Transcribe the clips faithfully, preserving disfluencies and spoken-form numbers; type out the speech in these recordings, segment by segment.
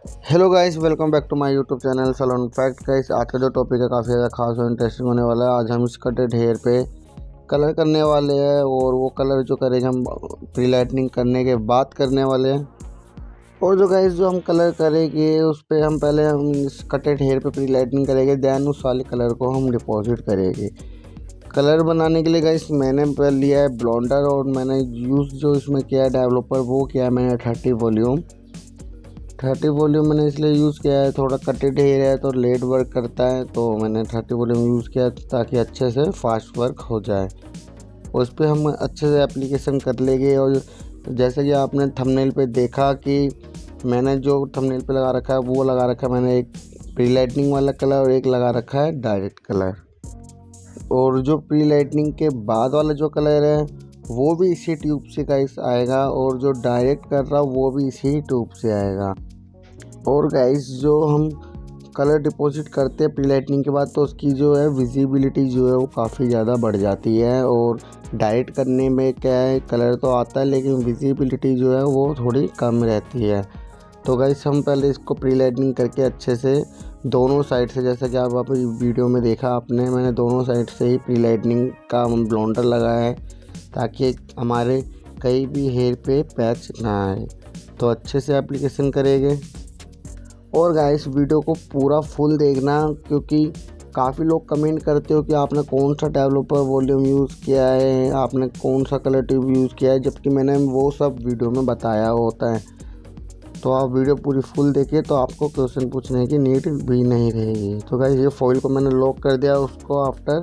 Hello guys, welcome back to my YouTube channel salon fact. Guys, आज का जो topic है काफ़ी ज़्यादा खास और इंटरेस्टिंग होने वाला है। आज हम इस कटेड हेयर पे कलर करने वाले हैं और वो कलर जो करेंगे हम प्री लाइटनिंग करने के बाद करने वाले हैं। और जो गाइस जो हम कलर करेंगे उस पर हम पहले हम इस कटेड हेयर पे प्री लाइटनिंग करेंगे, दैन उस वाले कलर को हम डिपॉजिट करेंगे। कलर बनाने के लिए गाइस मैंने पहले लिया है ब्लॉन्डर और मैंने यूज़ जो इसमें किया है डेवलपर वो किया है मैंने थर्टी वॉल्यूम थर्टी वॉल्यूम मैंने इसलिए यूज़ किया है, थोड़ा कटेड हेयर है तो लेट वर्क करता है, तो मैंने थर्टी वॉल्यूम यूज़ किया ताकि अच्छे से फास्ट वर्क हो जाए। और उस पर हम अच्छे से एप्लीकेशन कर लेंगे। और जैसे कि आपने थंबनेल पे देखा कि मैंने जो थंबनेल पे लगा रखा है वो लगा रखा है मैंने एक प्री लाइटनिंग वाला कलर और एक लगा रखा है डायरेक्ट कलर। और जो प्री लाइटनिंग के बाद वाला जो कलर है वो भी इसी ट्यूब से गाइस आएगा और जो डायरेक्ट कर रहा वो भी इसी ट्यूब से आएगा। और गाइस जो हम कलर डिपॉजिट करते हैं प्री लाइटनिंग के बाद तो उसकी जो है विजिबिलिटी जो है वो काफ़ी ज़्यादा बढ़ जाती है। और डायरेक्ट करने में क्या है, कलर तो आता है लेकिन विजिबिलिटी जो है वो थोड़ी कम रहती है। तो गाइस हम पहले इसको प्री लाइटनिंग करके अच्छे से दोनों साइड से, जैसा कि आप अपनी वीडियो में देखा आपने, मैंने दोनों साइड से ही प्री लाइटनिंग का ब्लॉन्डर लगाया है ताकि हमारे कहीं भी हेयर पे पैच ना आए। तो अच्छे से एप्लीकेशन करेंगे। और गाइस वीडियो को पूरा फुल देखना, क्योंकि काफ़ी लोग कमेंट करते हो कि आपने कौन सा डेवलपर वॉल्यूम यूज़ किया है, आपने कौन सा कलर ट्यूब यूज़ किया है, जबकि मैंने वो सब वीडियो में बताया होता है। तो आप वीडियो पूरी फुल देखिए तो आपको क्वेश्चन पूछने की नीड भी नहीं रहेगी। तो गाइस ये फॉइल को मैंने लॉक कर दिया, उसको आफ्टर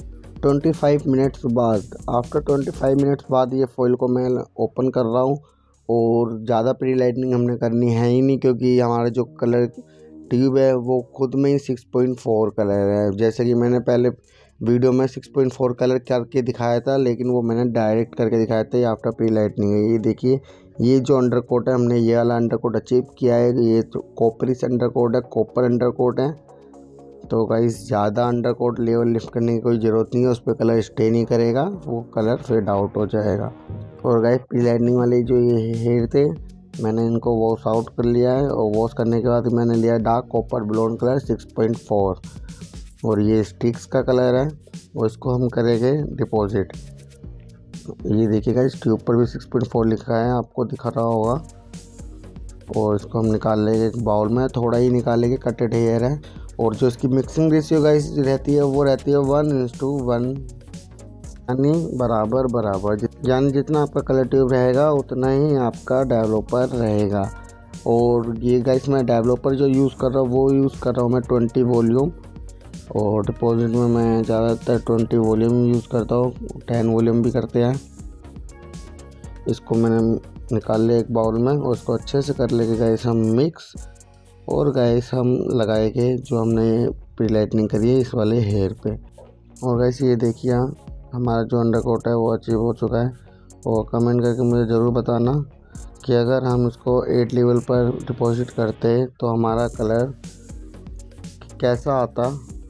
पच्चीस मिनट्स बाद आफ्टर पच्चीस मिनट्स बाद ये फॉइल को मैं ओपन कर रहा हूँ। और ज़्यादा प्री लाइटनिंग हमने करनी है ही नहीं, क्योंकि हमारा जो कलर ट्यूब है वो खुद में ही सिक्स पॉइंट फोर कलर है। जैसे कि मैंने पहले वीडियो में सिक्स पॉइंट फोर कलर करके दिखाया था, लेकिन वो मैंने डायरेक्ट करके दिखाया था। ये आफ्टर प्री लाइटनिंग है। ये देखिए, ये जो अंडर कोट है हमने ये वाला अंडर कोट अचीव किया है। ये तो कॉपरिस अंडर कोट है, कॉपर अंडर कोट है। तो गाइस ज़्यादा अंडर कोट लेवल लिफ्ट करने की कोई ज़रूरत नहीं है, उस पर कलर स्टे नहीं करेगा, वो कलर फेड आउट हो जाएगा। और गाइस प्री लाइटनिंग वाले जो ये हेयर थे मैंने इनको वॉश आउट कर लिया है। और वॉश करने के बाद मैंने लिया dark copper blonde colour six point four और ये स्टिक्स का कलर है और इसको हम करेंगे डिपॉजिट। ये देखिएगा इस ट्यूब पर भी सिक्स पॉइंट फोर लिखा है, आपको दिखा रहा होगा। और इसको हम निकाल लेंगे एक बाउल में, थोड़ा ही निकालेंगे, कटेड हेयर है। और जो इसकी मिक्सिंग रेशियो गाइस रहती है वो रहती है वन इज टू वन, यानी बराबर बराबर, यानी जितना आपका कलर ट्यूब रहेगा उतना ही आपका डेवलपर रहेगा। और ये गाइस मैं डेवलपर जो यूज़ कर रहा हूँ वो यूज़ कर रहा हूँ मैं ट्वेंटी वॉल्यूम। और डिपॉजिट में मैं ज़्यादातर ट्वेंटी वॉल्यूम यूज़ करता हूँ, टेन वॉल्यूम भी करते हैं। इसको मैंने निकाल लिया एक बाउल में और उसको अच्छे से कर लेंगे गाइस हम मिक्स। और गाइस हम लगाएंगे जो हमने प्री लाइटनिंग करी है इस वाले हेयर पे। और गाइस ये देखिए हमारा जो अंडर कोट है वो अचीव हो चुका है। और कमेंट करके मुझे ज़रूर बताना कि अगर हम इसको एट लेवल पर डिपॉजिट करते तो हमारा कलर कैसा आता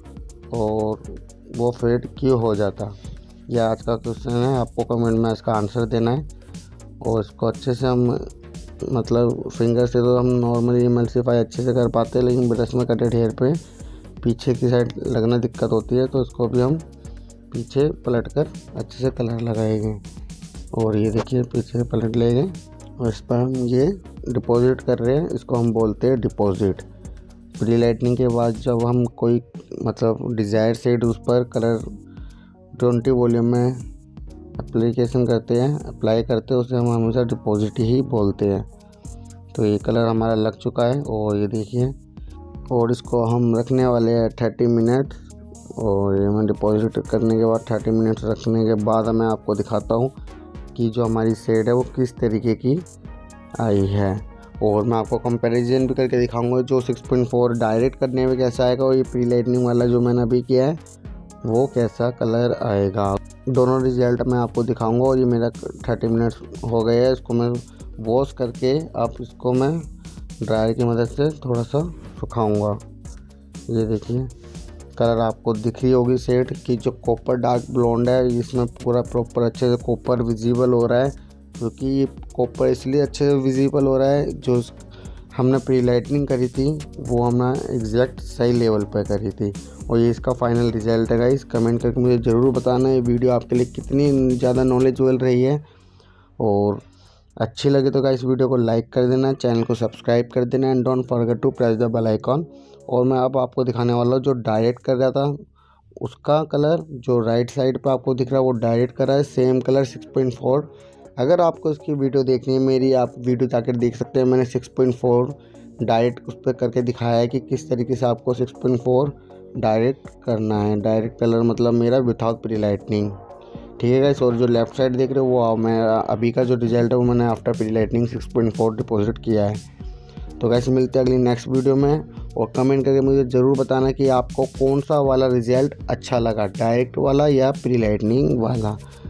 और वो फेड क्यों हो जाता। यह आज का क्वेश्चन है, आपको कमेंट में इसका आंसर देना है। और इसको अच्छे से हम मतलब फिंगर से तो हम नॉर्मली इमल्सिफाई अच्छे से कर पाते हैं, लेकिन ब्रश में कटेड हेयर पे पीछे की साइड लगना दिक्कत होती है, तो इसको भी हम पीछे पलट कर अच्छे से कलर लगाएंगे। और ये देखिए पीछे से पलट लेंगे और इस पर हम ये डिपॉजिट कर रहे हैं, इसको हम बोलते हैं डिपॉजिट। प्री लाइटनिंग के बाद जब हम कोई मतलब डिज़ायर शेड उस पर कलर ट्वेंटी वॉल्यूम में एप्लीकेशन करते हैं, अप्लाई करते हैं, उसे हम हमेशा डिपॉजिट ही बोलते हैं। तो ये कलर हमारा लग चुका है और ये देखिए। और इसको हम रखने वाले हैं थर्टी मिनट। और ये मैं डिपॉजिट करने के बाद थर्टी मिनट रखने के बाद मैं आपको दिखाता हूँ कि जो हमारी शेड है वो किस तरीके की आई है। और मैं आपको कंपैरिजन भी करके दिखाऊंगा जो सिक्स पॉइंट फोर डायरेक्ट करने में कैसा आएगा और ये प्री लाइटनिंग वाला जो मैंने अभी किया है वो कैसा कलर आएगा। दोनों रिजल्ट मैं आपको दिखाऊंगा। और ये मेरा थर्टी मिनट्स हो गए हैं, इसको मैं वॉश करके अब इसको मैं ड्रायर की मदद से थोड़ा सा सुखाऊंगा। ये देखिए कलर आपको दिख रही होगी शेड की, जो कॉपर डार्क ब्लॉन्ड है इसमें पूरा प्रॉपर अच्छे से कॉपर विजिबल हो रहा है। क्योंकि ये कॉपर इसलिए अच्छे से विजिबल हो रहा है, जो हमने प्री लाइटनिंग करी थी वो हमने एग्जैक्ट सही लेवल पर करी थी। और ये इसका फाइनल रिजल्ट है गाइस। कमेंट करके मुझे ज़रूर बताना ये वीडियो आपके लिए कितनी ज़्यादा नॉलेजेबल रही है। और अच्छी लगे तो गाइस वीडियो को लाइक कर देना, चैनल को सब्सक्राइब कर देना and don't forget to press the bell icon. और मैं अब आपको दिखाने वाला हूँ जो डायरेक्ट कर रहा था उसका कलर जो राइट साइड पे आपको दिख रहा है वो डायरेक्ट कर रहा है same colour six point four. अगर आपको इसकी वीडियो देखनी है मेरी, आप वीडियो जाकर देख सकते हैं। मैंने सिक्स पॉइंट फोर डायरेक्ट उस पर करके दिखाया है कि किस तरीके से आपको सिक्स पॉइंट फोर डायरेक्ट करना है। डायरेक्ट कलर मतलब मेरा विदाउट प्री लाइटनिंग, ठीक है गाइस। और जो लेफ्ट साइड देख रहे हो वो मैं अभी का जो रिजल्ट है वो मैंने after pre lightening six point four deposit किया है। तो गाइस मिलते हैं अगली नेक्स्ट वीडियो में। और कमेंट करके मुझे ज़रूर बताना कि आपको कौन सा वाला रिजल्ट अच्छा लगा, डायरेक्ट वाला या प्री लाइटनिंग वाला।